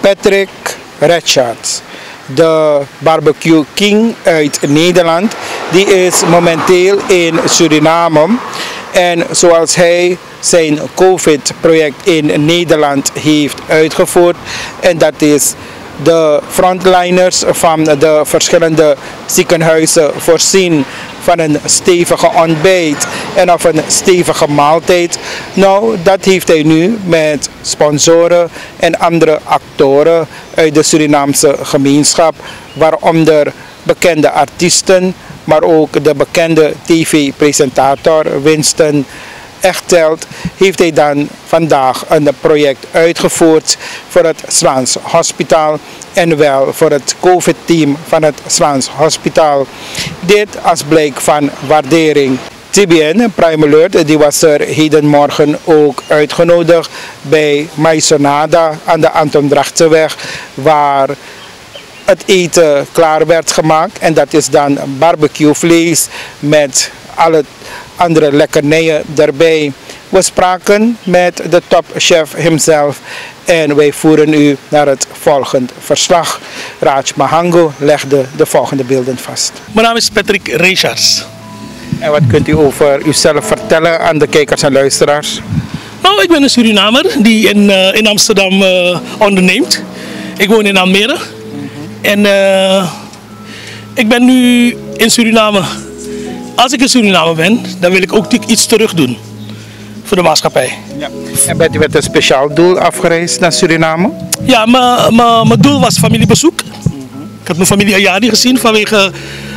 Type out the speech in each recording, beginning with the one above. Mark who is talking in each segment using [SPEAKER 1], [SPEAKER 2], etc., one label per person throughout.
[SPEAKER 1] Patrick Richards, de barbecue king uit Nederland. Die is momenteel in Suriname. En zoals hij zijn COVID-project in Nederland heeft uitgevoerd. En dat is de frontliners van de verschillende ziekenhuizen voorzien van een stevige ontbijt en of een stevige maaltijd. Nou, dat heeft hij nu met sponsoren en andere actoren uit de Surinaamse gemeenschap, waaronder bekende artiesten, maar ook de bekende tv-presentator Winston Echteld, heeft hij dan vandaag een project uitgevoerd voor het Zwans Hospitaal en wel voor het COVID-team van het Zwans Hospitaal. Dit als blijk van waardering. TBN, Prime Alert, die was er hedenmorgen ook uitgenodigd bij Maisonada aan de Anton Drachtenweg, waar het eten klaar werd gemaakt. En dat is dan barbecuevlees met alle andere lekkernijen erbij. We spraken met de topchef himself en wij voeren u naar het volgende verslag. Raj Mahango legde de volgende beelden vast.
[SPEAKER 2] Mijn naam is Patrick Richards.
[SPEAKER 1] En wat kunt u over uzelf vertellen aan de kijkers en luisteraars?
[SPEAKER 2] Nou, ik ben een Surinamer die in Amsterdam onderneemt. Ik woon in Almere. En ik ben nu in Suriname. Als ik in Suriname ben, dan wil ik ook iets terug doen voor de maatschappij.
[SPEAKER 1] Ja. En bent u met een speciaal doel afgereisd naar Suriname?
[SPEAKER 2] Ja, mijn doel was familiebezoek. Ik had mijn familie een jaar niet gezien vanwege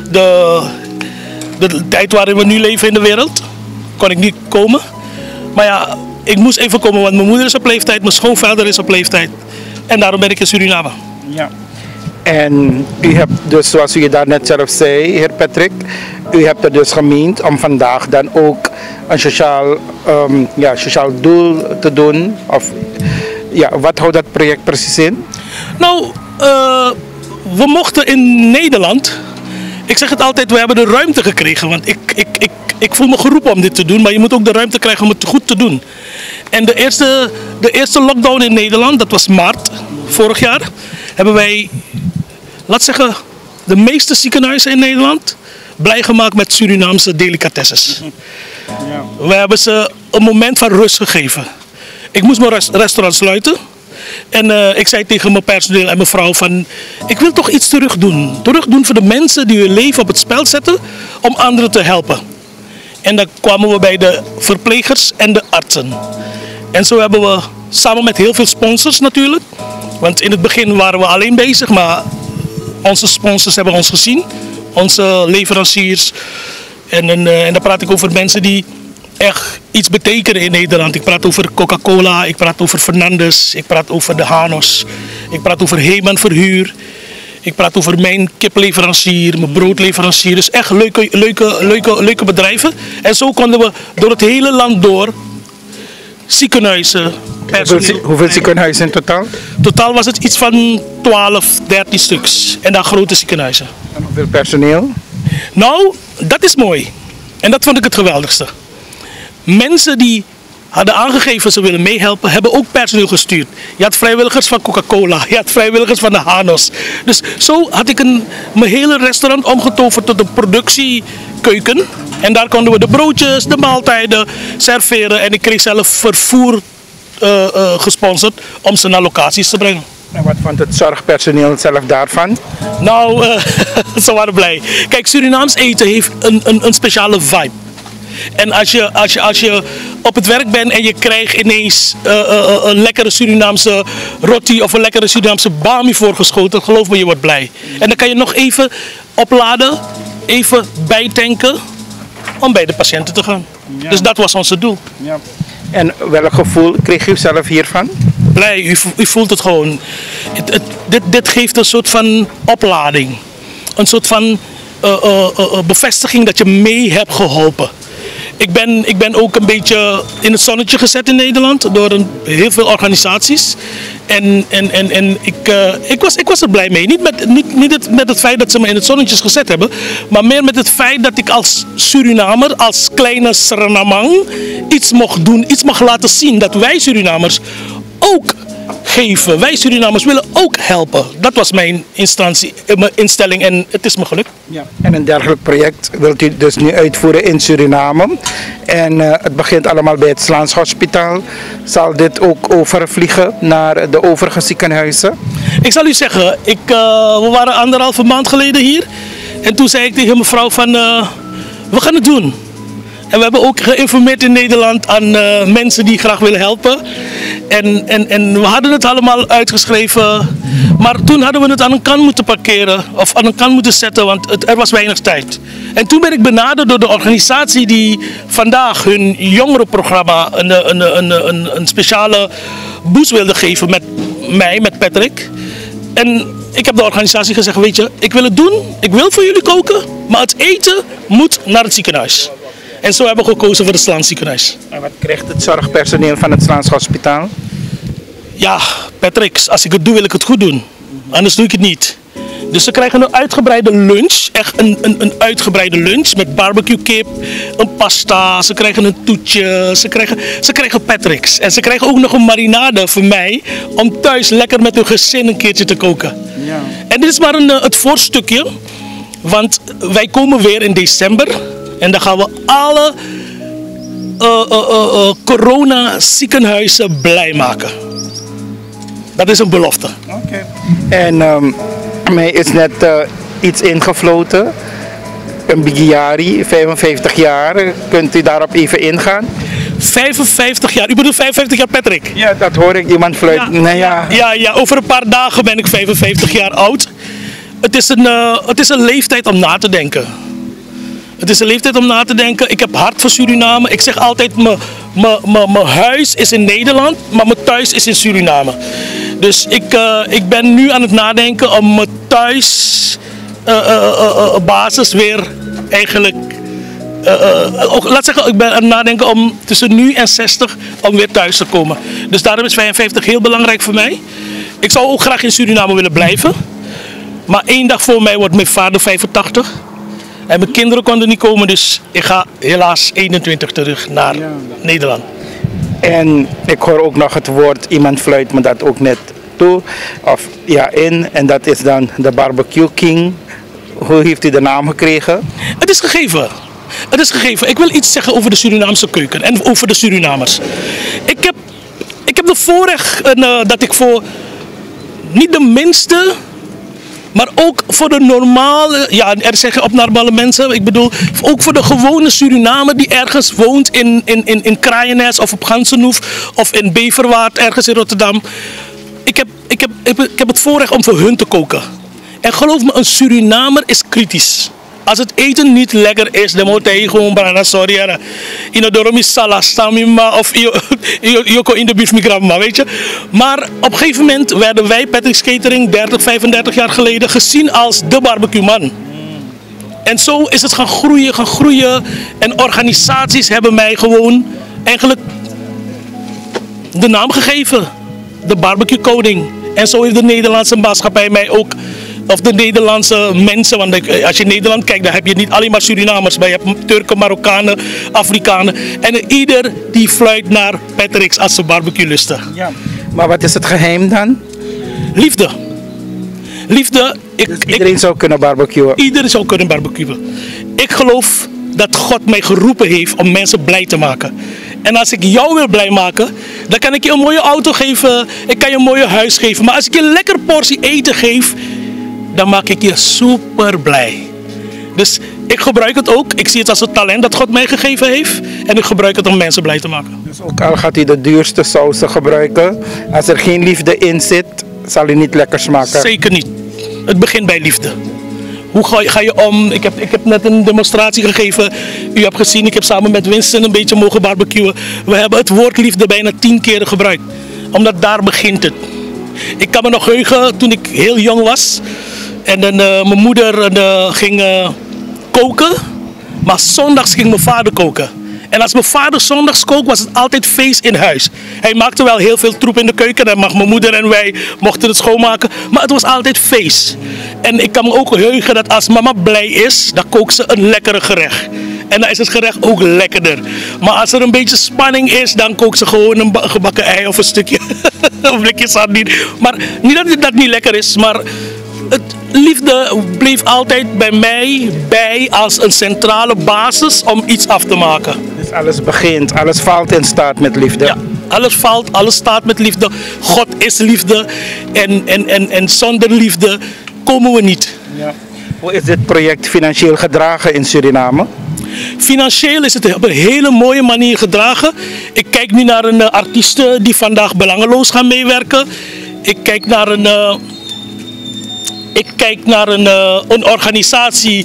[SPEAKER 2] de tijd waarin we nu leven in de wereld. Kon ik niet komen. Maar ja, ik moest even komen, want mijn moeder is op leeftijd, mijn schoonvader is op leeftijd. En daarom ben ik in Suriname.
[SPEAKER 1] Ja. En u hebt dus, zoals u daar net zelf zei, heer Patrick, u hebt er dus gemeend om vandaag dan ook een sociaal doel te doen. Of, ja, wat houdt dat project precies in?
[SPEAKER 2] Nou, we mochten in Nederland, ik zeg het altijd, we hebben de ruimte gekregen. Want ik voel me geroepen om dit te doen, maar je moet ook de ruimte krijgen om het goed te doen. En de eerste lockdown in Nederland, dat was maart vorig jaar, hebben wij, laat zeggen, de meeste ziekenhuizen in Nederland blij gemaakt met Surinaamse delicatesses. Ja. We hebben ze een moment van rust gegeven. Ik moest mijn restaurant sluiten. En ik zei tegen mijn personeel en mijn vrouw van, ik wil toch iets terug doen. Terug doen voor de mensen die hun leven op het spel zetten om anderen te helpen. En dan kwamen we bij de verplegers en de artsen. En zo hebben we samen met heel veel sponsors natuurlijk. Want in het begin waren we alleen bezig, maar onze sponsors hebben ons gezien. Onze leveranciers. En dan praat ik over mensen die echt iets betekenen in Nederland. Ik praat over Coca-Cola, ik praat over Fernandes, ik praat over de Hanos. Ik praat over Heeman Verhuur. Ik praat over mijn kipleverancier, mijn broodleverancier. Dus echt leuke bedrijven. En zo konden we door het hele land door ziekenhuizen.
[SPEAKER 1] Hoeveel ziekenhuizen in totaal?
[SPEAKER 2] Totaal was het iets van 12, 13 stuks. En dan grote ziekenhuizen.
[SPEAKER 1] En hoeveel personeel?
[SPEAKER 2] Nou, dat is mooi. En dat vond ik het geweldigste. Mensen die hadden aangegeven ze willen meehelpen, hebben ook personeel gestuurd. Je had vrijwilligers van Coca-Cola, je had vrijwilligers van de Hanos. Dus zo had ik mijn hele restaurant omgetoverd tot een productiekeuken. En daar konden we de broodjes, de maaltijden serveren. En ik kreeg zelf vervoer gesponsord om ze naar locaties te brengen.
[SPEAKER 1] En wat vond het zorgpersoneel zelf daarvan?
[SPEAKER 2] Nou, ze waren blij. Kijk, Surinaams eten heeft een speciale vibe. En als je op het werk bent en je krijgt ineens een lekkere Surinaamse roti of een lekkere Surinaamse bami voorgeschoten, geloof me, je wordt blij. En dan kan je nog even opladen, even bijtanken om bij de patiënten te gaan. Ja. Dus dat was ons doel.
[SPEAKER 1] Ja. En welk gevoel kreeg u zelf hiervan?
[SPEAKER 2] Blij, u voelt het gewoon. Dit geeft een soort van oplading. Een soort van bevestiging dat je mee hebt geholpen. Ik ben ook een beetje in het zonnetje gezet in Nederland door heel veel organisaties. En ik was er blij mee. Niet met het feit dat ze me in het zonnetje gezet hebben, maar meer met het feit dat ik als Surinamer, als kleine Surinamang, iets mocht doen, iets mag laten zien. Dat wij Surinamers ook geven. Wij Surinamers willen ook helpen. Dat was mijn instelling en het is me gelukt.
[SPEAKER 1] Ja. En een dergelijk project wilt u dus nu uitvoeren in Suriname. En het begint allemaal bij het Slaans Hospitaal. Zal dit ook overvliegen naar de overige ziekenhuizen?
[SPEAKER 2] Ik zal u zeggen, we waren 1,5 maand geleden hier. En toen zei ik tegen mevrouw van, we gaan het doen. En we hebben ook geïnformeerd in Nederland aan mensen die graag willen helpen. En we hadden het allemaal uitgeschreven. Maar toen hadden we het aan een kant moeten parkeren. Of aan een kant moeten zetten, want er was weinig tijd. En toen ben ik benaderd door de organisatie die vandaag hun jongerenprogramma een speciale boost wilde geven met mij, met Patrick. En ik heb de organisatie gezegd, weet je, ik wil het doen. Ik wil voor jullie koken. Maar het eten moet naar het ziekenhuis. En zo hebben we gekozen voor het Slaans ziekenhuis.
[SPEAKER 1] En wat krijgt het zorgpersoneel van het Slaans Hospitaal?
[SPEAKER 2] Ja, Patrick, als ik het doe, wil ik het goed doen. Anders doe ik het niet. Dus ze krijgen een uitgebreide lunch. Echt een uitgebreide lunch met barbecue kip, een pasta. Ze krijgen een toetje. Ze krijgen Patrick's. En ze krijgen ook nog een marinade voor mij. Om thuis lekker met hun gezin een keertje te koken. Ja. En dit is maar het voorstukje. Want wij komen weer in december. En dan gaan we alle corona ziekenhuizen blij maken. Dat is een belofte.
[SPEAKER 1] Okay. En mij is net iets ingefloten. Een Bigiari, 55 jaar. Kunt u daarop even ingaan?
[SPEAKER 2] 55 jaar? U bedoelt 55 jaar Patrick?
[SPEAKER 1] Ja, dat hoor ik. Iemand fluit.
[SPEAKER 2] Ja,
[SPEAKER 1] nou, ja.
[SPEAKER 2] Ja, over een paar dagen ben ik 55 jaar oud. Het is een leeftijd om na te denken. Het is een leeftijd om na te denken. Ik heb hart voor Suriname. Ik zeg altijd, mijn huis is in Nederland, maar mijn thuis is in Suriname. Dus ik ben nu aan het nadenken om mijn thuisbasis weer eigenlijk... laat zeggen, ik ben aan het nadenken om tussen nu en 60 om weer thuis te komen. Dus daarom is 55 heel belangrijk voor mij. Ik zou ook graag in Suriname willen blijven. Maar 1 dag voor mij wordt mijn vader 85. En mijn kinderen konden niet komen, dus ik ga helaas 21 terug naar Nederland.
[SPEAKER 1] En ik hoor ook nog het woord, iemand fluit me dat ook net toe, of ja in, en dat is dan de Barbecue King. Hoe heeft u de naam gekregen?
[SPEAKER 2] Het is gegeven. Het is gegeven. Ik wil iets zeggen over de Surinaamse keuken en over de Surinamers. Ik heb de voorrecht dat ik voor niet de minste... Maar ook voor de normale, ja, er zeggen abnormale mensen, ik bedoel, ook voor de gewone Surinamer die ergens woont in Kraaiennes of op Gansenhoef of in Beverwaard, ergens in Rotterdam. Ik heb het voorrecht om voor hun te koken. En geloof me, een Surinamer is kritisch. Als het eten niet lekker is, dan moet hij gewoon brana sorry. Inodoromi salastamima of Joko in de biefmigramma, weet je. Maar op een gegeven moment werden wij, Patrick's Catering, 30, 35 jaar geleden, gezien als de barbecue man. En zo is het gaan groeien. En organisaties hebben mij gewoon eigenlijk de naam gegeven. De barbecue koning. En zo heeft de Nederlandse maatschappij mij ook... Of de Nederlandse mensen, want als je in Nederland kijkt, dan heb je niet alleen maar Surinamers, maar je hebt Turken, Marokkanen, Afrikanen. En ieder die fluit naar Patrick's als ze barbecue lusten. Ja.
[SPEAKER 1] Maar wat is het geheim dan?
[SPEAKER 2] Liefde. Liefde.
[SPEAKER 1] Iedereen zou kunnen barbecuen?
[SPEAKER 2] Iedereen zou kunnen barbecuen. Ik geloof dat God mij geroepen heeft om mensen blij te maken. En als ik jou wil blij maken, dan kan ik je een mooie auto geven, ik kan je een mooie huis geven. Maar als ik je een lekker portie eten geef, dan maak ik je super blij. Dus ik gebruik het ook. Ik zie het als een talent dat God mij gegeven heeft. En ik gebruik het om mensen blij te maken.
[SPEAKER 1] Dus ook al gaat u de duurste sausen gebruiken, als er geen liefde in zit, zal u niet lekker smaken?
[SPEAKER 2] Zeker niet. Het begint bij liefde. Hoe ga je om? Ik heb net een demonstratie gegeven. U hebt gezien, ik heb samen met Winston een beetje mogen barbecuen. We hebben het woord liefde bijna 10 keer gebruikt. Omdat daar begint het. Ik kan me nog heugen toen ik heel jong was. En dan mijn moeder ging koken. Maar zondags ging mijn vader koken. En als mijn vader zondags kookt, was het altijd feest in huis. Hij maakte wel heel veel troep in de keuken. En mijn moeder en wij mochten het schoonmaken. Maar het was altijd feest. En ik kan me ook heugen dat als mama blij is, dan kookt ze een lekkere gerecht. En dan is het gerecht ook lekkerder. Maar als er een beetje spanning is, dan kookt ze gewoon een gebakken ei of een stukje of een blikje sardine. Maar niet dat het niet lekker is, maar het liefde bleef altijd bij mij bij als een centrale basis om iets af te maken.
[SPEAKER 1] Dus alles begint, alles valt in staat met liefde.
[SPEAKER 2] Ja, alles valt, alles staat met liefde. God is liefde en zonder liefde komen we niet.
[SPEAKER 1] Ja. Hoe is dit project financieel gedragen in Suriname?
[SPEAKER 2] Financieel is het op een hele mooie manier gedragen. Ik kijk nu naar een artiest die vandaag belangeloos gaan meewerken. Ik kijk naar een organisatie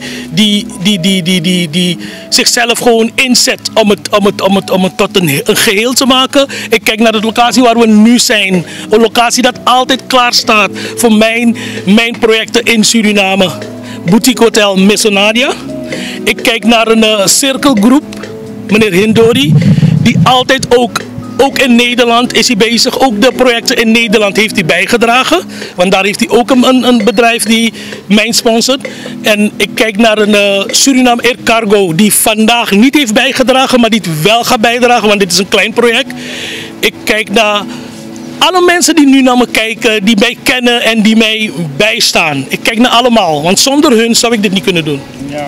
[SPEAKER 2] die zichzelf gewoon inzet om het tot een geheel te maken. Ik kijk naar de locatie waar we nu zijn. Een locatie dat altijd klaar staat voor mijn projecten in Suriname. Boutique Hotel Missonadia. Ik kijk naar een cirkelgroep, meneer Hindori, die altijd ook in Nederland is hij bezig. Ook de projecten in Nederland heeft hij bijgedragen. Want daar heeft hij ook een bedrijf die mij sponsort. En ik kijk naar een Suriname Air Cargo die vandaag niet heeft bijgedragen, maar die het wel gaat bijdragen, want dit is een klein project. Ik kijk naar alle mensen die nu naar me kijken, die mij kennen en die mij bijstaan. Ik kijk naar allemaal, want zonder hun zou ik dit niet kunnen doen.
[SPEAKER 1] Ja.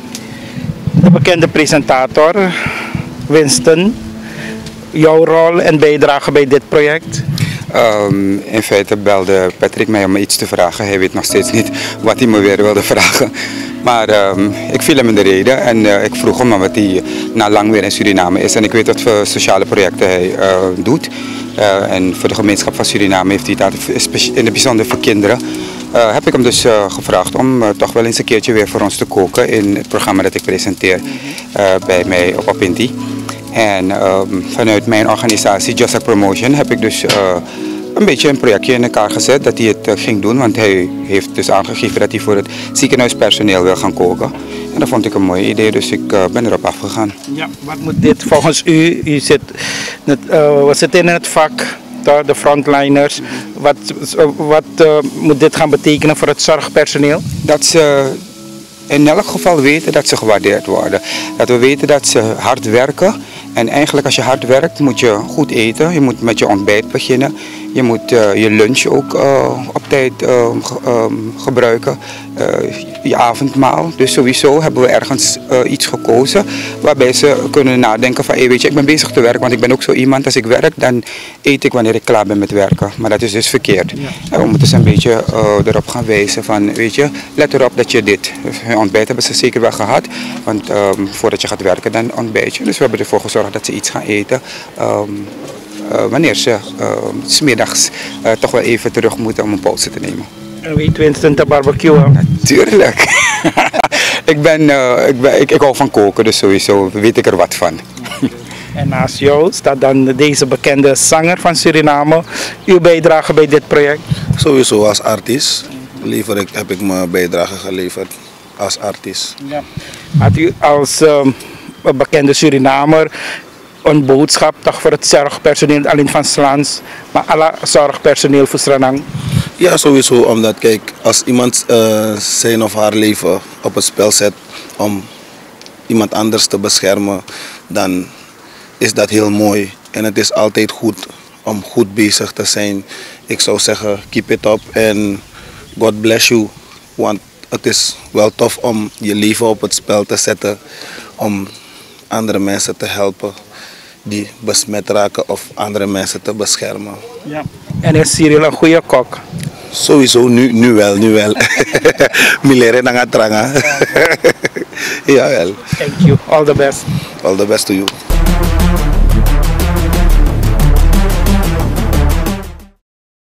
[SPEAKER 1] De bekende presentator, Winston. Jouw rol en bijdrage bij dit project?
[SPEAKER 3] In feite belde Patrick mij om me iets te vragen. Hij weet nog steeds niet wat hij me weer wilde vragen. Maar ik viel hem in de reden en ik vroeg hem wat hij na lang weer in Suriname is. En ik weet wat voor sociale projecten hij doet. En voor de gemeenschap van Suriname heeft hij het in het bijzonder voor kinderen. Heb ik hem dus gevraagd om toch wel eens een keertje weer voor ons te koken in het programma dat ik presenteer bij mij op Apinti. En vanuit mijn organisatie Just Promotion heb ik dus een beetje een projectje in elkaar gezet dat hij het ging doen. Want hij heeft dus aangegeven dat hij voor het ziekenhuispersoneel wil gaan koken. En dat vond ik een mooi idee, dus ik ben erop afgegaan.
[SPEAKER 1] Ja, wat moet dit volgens u? U zit, we zitten in het vak, de frontliners. Wat moet dit gaan betekenen voor het zorgpersoneel?
[SPEAKER 3] Dat ze in elk geval weten dat ze gewaardeerd worden. Dat we weten dat ze hard werken. En eigenlijk als je hard werkt moet je goed eten. Je moet met je ontbijt beginnen. Je moet je lunch ook op tijd gebruiken. Je avondmaal. Dus sowieso hebben we ergens iets gekozen waarbij ze kunnen nadenken van hey, weet je, ik ben bezig te werken. Want ik ben ook zo iemand, als ik werk dan eet ik wanneer ik klaar ben met werken. Maar dat is dus verkeerd. Ja. En we moeten ze een beetje erop gaan wijzen van weet je, let erop dat je dit. Hun ontbijt hebben ze zeker wel gehad. Want voordat je gaat werken dan ontbijt je. Dus we hebben ervoor gezorgd dat ze iets gaan eten. Wanneer ze 's middags toch wel even terug moeten om een pauze te nemen.
[SPEAKER 1] En weet Winston te barbecuen?
[SPEAKER 3] Natuurlijk. ik hou van koken, dus sowieso weet ik er wat van.
[SPEAKER 1] En naast jou staat dan deze bekende zanger van Suriname. Uw bijdrage bij dit project?
[SPEAKER 4] Sowieso als artiest heb ik mijn bijdrage geleverd als artiest.
[SPEAKER 1] Ja. Had u als bekende Surinamer een boodschap toch voor het zorgpersoneel, niet alleen van Slans, maar alle zorgpersoneel voor Suriname?
[SPEAKER 4] Ja, sowieso, omdat kijk, als iemand zijn of haar leven op het spel zet om iemand anders te beschermen, dan is dat heel mooi. En het is altijd goed om goed bezig te zijn. Ik zou zeggen, keep it up en God bless you. Want het is wel tof om je leven op het spel te zetten om andere mensen te helpen die besmet raken of andere mensen te beschermen.
[SPEAKER 1] Ja. En is Cyril een goede kok?
[SPEAKER 4] Sowieso, nu wel. Milere na nga tranga. Jawel.
[SPEAKER 1] Thank you. All the best.
[SPEAKER 4] All the best to you.